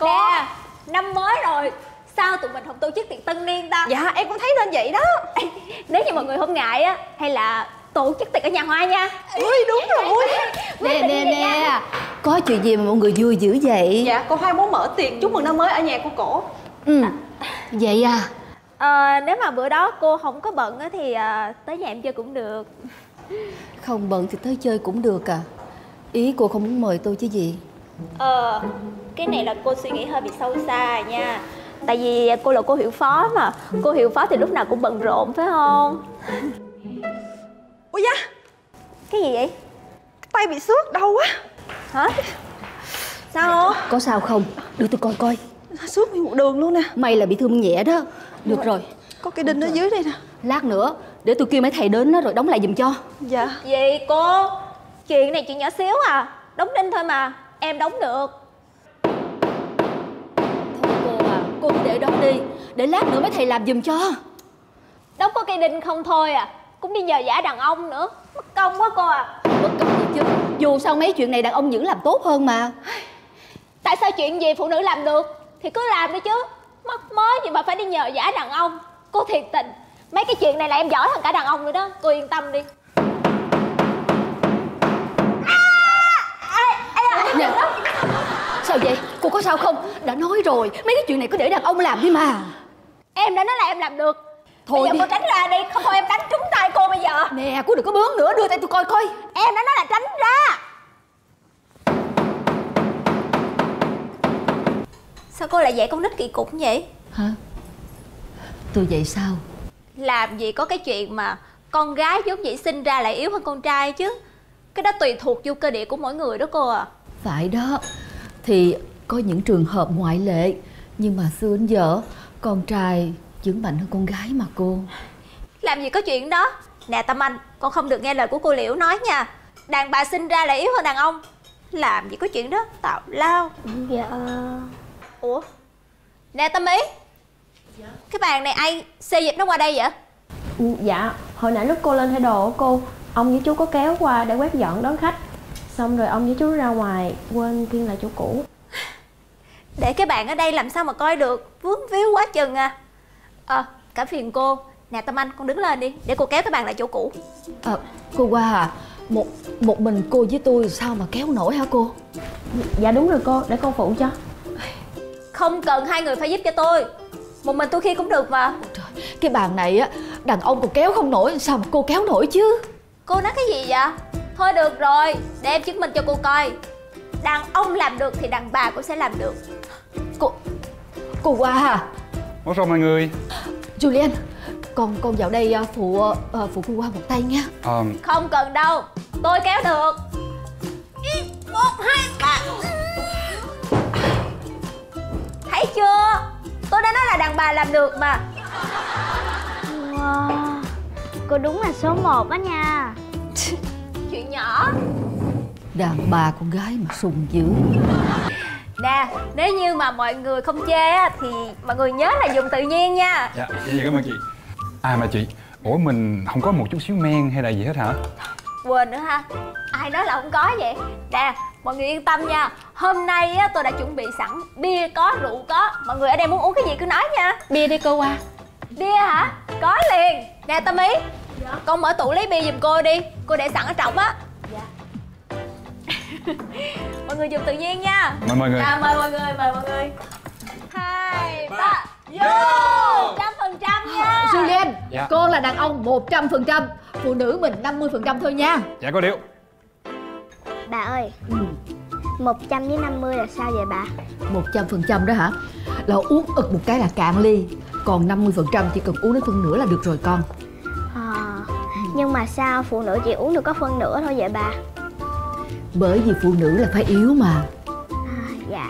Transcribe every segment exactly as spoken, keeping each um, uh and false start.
Cô nè, năm mới rồi, sao tụi mình không tổ chức tiệc tân niên ta? Dạ em cũng thấy nên vậy đó. Nếu như mọi người không ngại á, hay là tổ chức tiệc ở nhà Hoa nha. Ui đúng rồi. Nè nè nè, có chuyện gì mà mọi người vui dữ vậy? Dạ cô Hai muốn mở tiệc chúc mừng năm mới ở nhà cô cổ. Ừ, vậy à? Ờ, nếu mà bữa đó cô không có bận á thì à, tới nhà em chơi cũng được. Không bận thì tới chơi cũng được à? Ý cô không muốn mời tôi chứ gì? Ờ, cái này là cô suy nghĩ hơi bị sâu xa nha. Tại vì cô là cô hiệu phó mà. Cô hiệu phó thì lúc nào cũng bận rộn phải không? Ôi da, Cái gì vậy? tay bị xước đau quá. Hả? Sao? Có sao không? Đưa tôi coi coi. Xước nguyên một đường luôn nè. May là bị thương nhẹ đó. Được rồi, Có cái đinh ở dưới đây nè. lát nữa để tôi kêu mấy thầy đến đó rồi đóng lại giùm cho. Dạ. Gì cô? Chuyện này chuyện nhỏ xíu à. Đóng đinh thôi mà, em đóng được. Thôi cô à, cô cứ để đó đi, để lát nữa mấy thầy làm giùm cho. Đóng có cây đinh không thôi à, cũng đi nhờ vả đàn ông nữa. Mất công quá cô à. Bất công gì chứ, dù sao mấy chuyện này đàn ông vẫn làm tốt hơn mà. Tại sao chuyện gì phụ nữ làm được thì cứ làm đi chứ. Mắc mớ gì mà phải đi nhờ vả đàn ông. Cô thiệt tình, mấy cái chuyện này là em giỏi hơn cả đàn ông nữa đó. Cô yên tâm đi. Nè, sao vậy? Cô có sao không? Đã nói rồi, mấy cái chuyện này cứ để đàn ông làm đi mà. Em đã nói là em làm được. Thôi bây giờ đi. cô tránh ra đi, không thôi em đánh trúng tay cô bây giờ. Nè, cô đừng có bướng nữa, đưa tay tôi coi coi. Em đã nói là tránh ra. Sao cô lại dạy con nít kỳ cục như vậy? Hả? Tôi vậy sao? Làm gì có cái chuyện mà con gái vốn dĩ sinh ra lại yếu hơn con trai chứ. Cái đó tùy thuộc vô cơ địa của mỗi người đó cô à. Phải đó. Thì có những trường hợp ngoại lệ, nhưng mà xưa đến giờ con trai vẫn mạnh hơn con gái mà cô. Làm gì có chuyện đó. Nè Tâm Anh, con không được nghe lời của cô Liễu nói nha. Đàn bà sinh ra lại yếu hơn đàn ông. Làm gì có chuyện đó, tào lao. Dạ. Ủa? Nè Tâm Ý. Dạ? Cái bàn này ai xê dịch nó qua đây vậy? Dạ, hồi nãy lúc cô lên thay đồ của cô, ông với chú có kéo qua để quét dọn đón khách. Xong rồi ông với chú ra ngoài, quên khiêng lại chỗ cũ. Để cái bàn ở đây làm sao mà coi được. Vướng víu quá chừng à. Ờ, à, cả phiền cô. Nè Tâm Anh, con đứng lên đi, để cô kéo cái bàn lại chỗ cũ. À, cô Hoa à, một, một mình cô với tôi sao mà kéo nổi hả cô? Dạ đúng rồi cô, để cô phụ cho. Không cần hai người phải giúp cho tôi. Một mình tôi khi cũng được mà. Trời, cái bàn này á, đàn ông còn kéo không nổi, sao mà cô kéo nổi chứ? Cô nói cái gì vậy? Thôi được rồi, để em chứng minh cho cô coi. Đàn ông làm được thì đàn bà cũng sẽ làm được. Cô... Cô Hoa à? Ủa sao mọi người? Julian, con con vào đây phụ uh, phụ cô Hoa một tay nha. À, Không cần đâu, tôi kéo được. Một, hai, ba. Thấy chưa? Tôi đã nói là đàn bà làm được mà. Wow, cô đúng là số một đó nha. Chuyện nhỏ. Đàn bà con gái mà sùng dữ. Nè, nếu như mà mọi người không chê á thì mọi người nhớ là dùng tự nhiên nha. dạ, vậy cảm ơn chị. À mà chị, ủa mình không có một chút xíu men hay là gì hết hả? Quên nữa ha. Ai nói là không có vậy? Nè, mọi người yên tâm nha. Hôm nay á tôi đã chuẩn bị sẵn bia có, rượu có. Mọi người ở đây muốn uống cái gì cứ nói nha. Bia đi cô Hoa. Bia hả? Có liền. Nè Tâm Ý, dạ. Con mở tủ lấy bia giùm cô đi. Cô để sẵn ở trọng á. Dạ. Mọi người dùng tự nhiên nha. Mời mọi người. À, mời mọi người, mời mọi người. Hai, ba, vô. Trăm phần trăm nha. Julian, Dạ. con là đàn ông một trăm phần trăm, phụ nữ mình năm mươi phần trăm thôi nha. Dạ có điều. Bà ơi, Ừ. một trăm với năm mươi là sao vậy bà? một trăm phần trăm đó hả? Là uống ực một cái là cạn ly. Còn năm mươi phần trăm chỉ cần uống đến phân nửa là được rồi con. À, nhưng mà sao phụ nữ chỉ uống được có phân nửa thôi vậy bà? Bởi vì phụ nữ là phải yếu mà. À, dạ.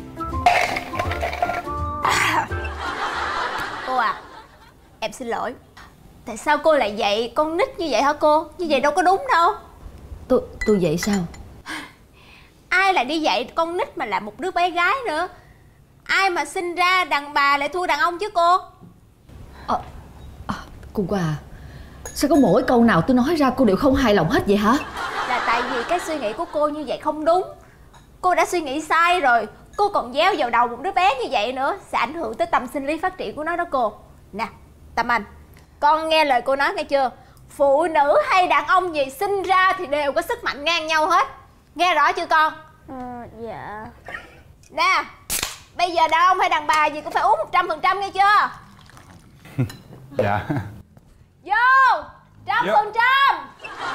Cô à, em xin lỗi. Tại sao cô lại dạy con nít như vậy hả cô? Như vậy đâu có đúng đâu. Tôi tôi vậy sao? Ai lại đi dạy con nít mà là một đứa bé gái nữa? Ai mà sinh ra đàn bà lại thua đàn ông chứ cô? À, à, cô Hoa à, sao có mỗi câu nào tôi nói ra cô đều không hài lòng hết vậy hả? Là tại vì cái suy nghĩ của cô như vậy không đúng. Cô đã suy nghĩ sai rồi. Cô còn gieo vào đầu một đứa bé như vậy nữa sẽ ảnh hưởng tới tâm sinh lý phát triển của nó đó cô. Nè Tâm Anh, con nghe lời cô nói nghe chưa? Phụ nữ hay đàn ông gì sinh ra thì đều có sức mạnh ngang nhau hết. Nghe rõ chưa con? Ờ, dạ. Nè, bây giờ đàn ông hay đàn bà gì cũng phải uống một trăm phần trăm nghe chưa? Dạ. Vô trăm Vô. phần trăm.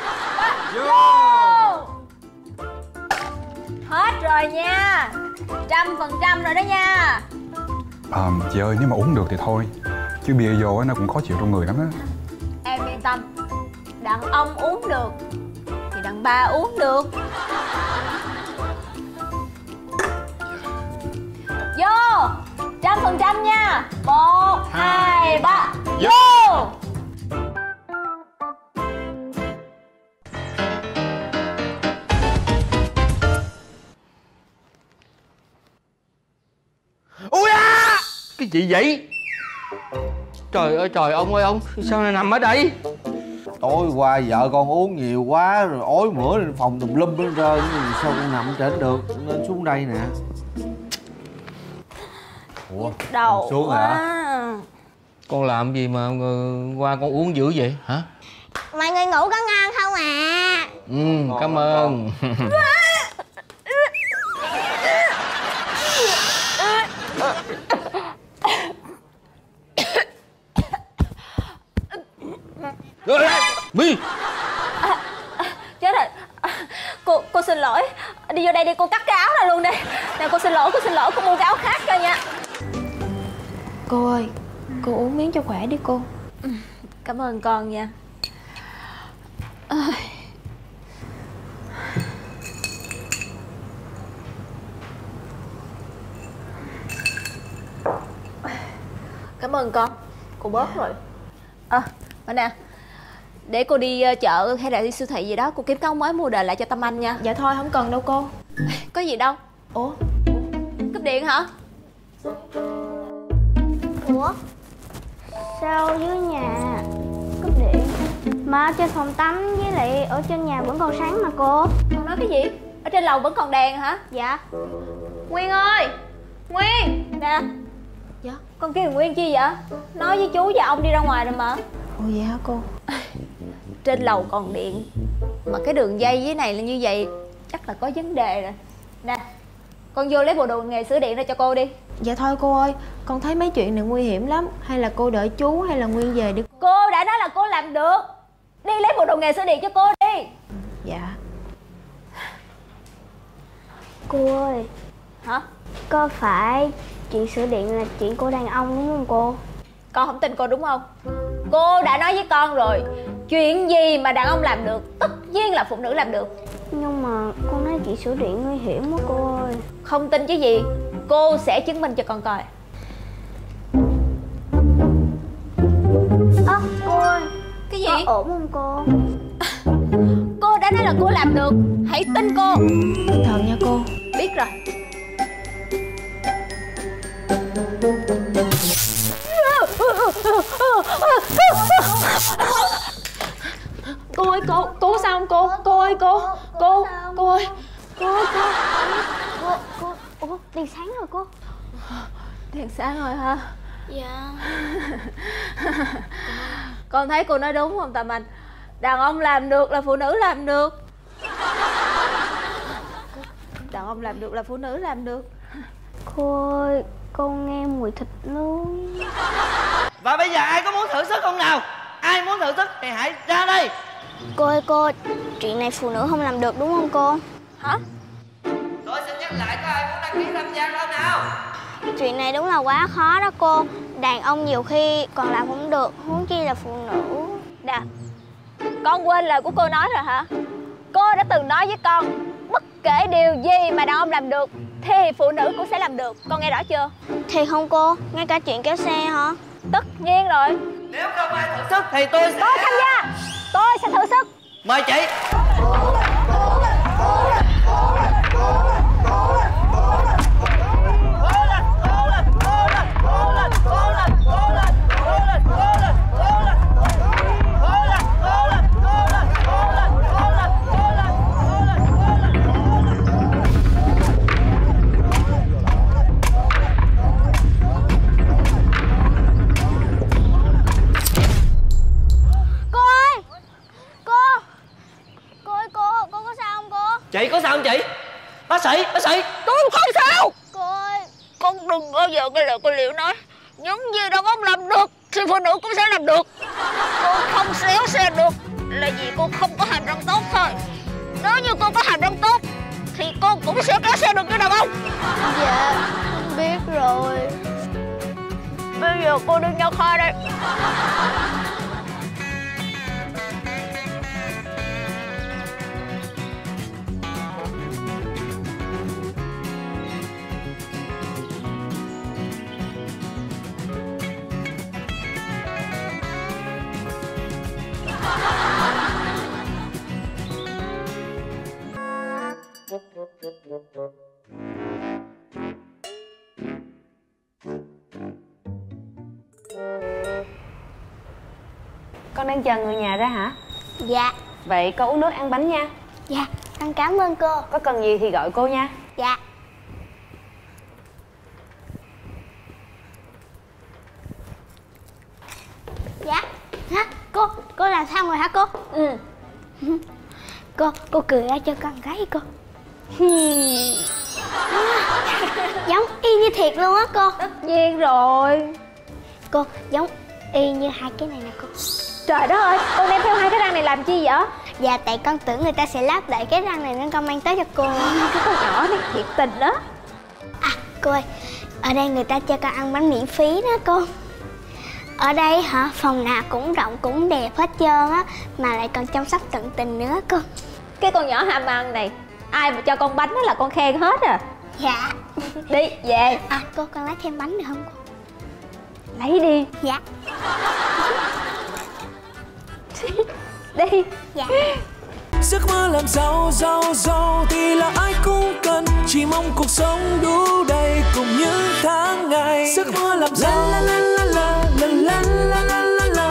Vô. Hết rồi nha. Trăm phần trăm rồi đó nha. À, chị ơi, nếu mà uống được thì thôi, chứ bia vô á, nó cũng khó chịu trong người lắm á. Em yên tâm, đàn ông uống được thì đàn bà uống được. Vô trăm phần trăm nha. Một hai ba vô. Ui à! Cái gì vậy? Trời ơi trời, ông ơi ông, sao lại nằm ở đây? Tối qua vợ con uống nhiều quá rồi ói mửa lên phòng tùm lum hết trơn, sao con nằm trên được nên xuống đây nè. Ủa, Đầu xuống quá. hả? Con làm gì mà qua con uống dữ vậy hả? Mọi người ngủ có ngon không à? Ừ, cảm ơn. Mi, Chết rồi. Cô cô xin lỗi. Đi vô đây đi, cô cắt cái áo này luôn đi. Nè cô xin lỗi, cô xin lỗi, cô mua cái áo khác cho nha. Cô ơi, cô uống miếng cho khỏe đi cô. Cảm ơn con nha. Cảm ơn con. Cô bớt rồi. À, mà nè, để cô đi chợ hay là đi siêu thị gì đó, cô kiếm cái áo mới mua đời lại cho Tâm Anh nha. Dạ thôi không cần đâu cô. Có gì đâu. Ủa, cúp điện hả? Ủa? Sao dưới nhà cúp điện mà ở trên phòng tắm với lại ở trên nhà vẫn còn sáng mà cô? Con nói cái gì? Ở trên lầu vẫn còn đèn hả? Dạ. Nguyên ơi! Nguyên! Nè. Dạ. Con kêu Nguyên chi vậy? Nói với chú và ông đi ra ngoài rồi mà. Ồ vậy hả cô? Trên lầu còn điện mà cái đường dây dưới này là như vậy, chắc là có vấn đề rồi. Nè, con vô lấy bộ đồ nghề sửa điện ra cho cô đi. Dạ thôi cô ơi, con thấy mấy chuyện này nguy hiểm lắm. Hay là cô đợi chú hay là Nguyên về đi. Cô đã nói là cô làm được. Đi lấy bộ đồ nghề sửa điện cho cô đi. Dạ. Cô ơi. Hả? Có phải chuyện sửa điện là chuyện của đàn ông đúng không cô? Con không tin cô đúng không? Cô đã nói với con rồi, chuyện gì mà đàn ông làm được tất nhiên là phụ nữ làm được. Nhưng mà con nói chuyện sửa điện nguy hiểm quá cô ơi. Không tin chứ gì, cô sẽ chứng minh cho con coi. Ơ à, cô ơi. Cái gì? Có ổn không cô? Cô đã nói là cô làm được, hãy tin cô. Thật nha cô. Biết rồi. Cô ơi cô, cô sao không cô? Cô ơi cô, cô, cô ơi. Cô ơi cô. Cô, cô, ủa, đèn sáng rồi cô. Đèn sáng rồi hả? Dạ. Con thấy cô nói đúng không Tâm Anh? Đàn ông làm được là phụ nữ làm được. Đàn ông làm được là phụ nữ làm được. Cô ơi, con nghe mùi thịt nướng. và bây giờ ai có muốn thử sức không nào? Ai muốn thử sức thì hãy ra đây. Cô ơi cô, chuyện này phụ nữ không làm được đúng không cô? Hả? Tôi xin nhắc lại, có ai muốn đăng ký tham gia không nào? Chuyện này đúng là quá khó đó cô. Đàn ông nhiều khi còn làm không được, huống chi là phụ nữ. Nè, con quên lời của cô nói rồi hả? Cô đã từng nói với con, bất kể điều gì mà đàn ông làm được thì phụ nữ cũng sẽ làm được. Con nghe rõ chưa? Thì không cô, ngay cả chuyện kéo xe hả? Tất nhiên rồi. Nếu không ai thử sức thì tôi sẽ... Tôi tham gia. Tôi sẽ thử sức. Mời chị. Chị có sao không chị? Bác sĩ, bác sĩ. Con không sao. Cô ơi, con đừng bao giờ nghe lời cô Liễu nói những gì đàn ông làm được thì phụ nữ cũng sẽ làm được. Cô không xéo xe được là vì cô không có hàm răng tốt thôi. Nếu như cô có hàm răng tốt thì cô cũng sẽ kéo xe được như đàn ông. Dạ, biết rồi. Bây giờ cô đi nha khoa đây. Con đang chờ người nhà ra hả? Dạ. Vậy con uống nước ăn bánh nha. Dạ, con cảm ơn cô. Có cần gì thì gọi cô nha. Dạ. Dạ. Hả? Cô, cô làm sao rồi hả cô? Ừ. Cô, cô cười ra cho con gái cô. Giống y như thiệt luôn á cô. Tất nhiên rồi. Cô, giống y như hai cái này nè cô. Trời đất ơi, con đem theo hai cái răng này làm chi vậy? Dạ, tại con tưởng người ta sẽ lắp lại cái răng này nên con mang tới cho cô. Cái con nhỏ này thiệt tình đó. À, cô ơi, ở đây người ta cho con ăn bánh miễn phí đó cô. Ở đây hả, phòng nào cũng rộng cũng đẹp hết trơn á, mà lại còn chăm sóc tận tình nữa cô. Cái con nhỏ ham ăn này, ai mà cho con bánh đó là con khen hết à. Dạ. Đi, về. À, cô con lấy thêm bánh được không cô? Lấy đi. Dạ. Đi. Dạ. Giấc mơ làm giàu, giàu, giàu thì là ai cũng cần. Chỉ mong cuộc sống đủ đầy cùng những tháng ngày. Giấc mơ làm giàu, la, la, la, la.